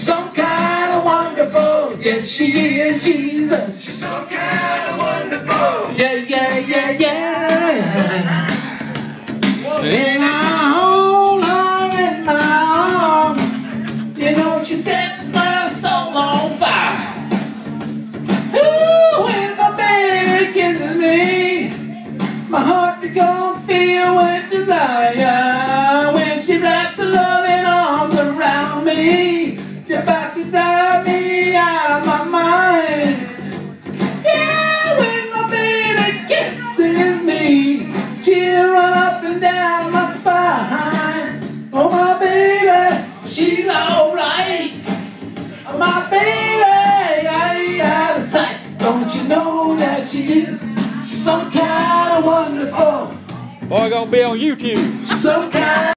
some kind of wonderful. Yes, she is Jesus. She's some kind of wonderful. Yeah, yeah, yeah, yeah. In my whole heart, in my arms, you know she sets my soul on fire. Ooh, when my baby kisses me, my heart is gonna fill with desire. When she wraps her loving arms around me, she's about to drive me out of my mind. Yeah, when my baby kisses me, she'll run up and down my spine. Oh, my baby, she's alright. Oh, my baby, out of sight. Don't you know that she is? She's some kind of wonderful. Boy, gonna be on YouTube. She's some kind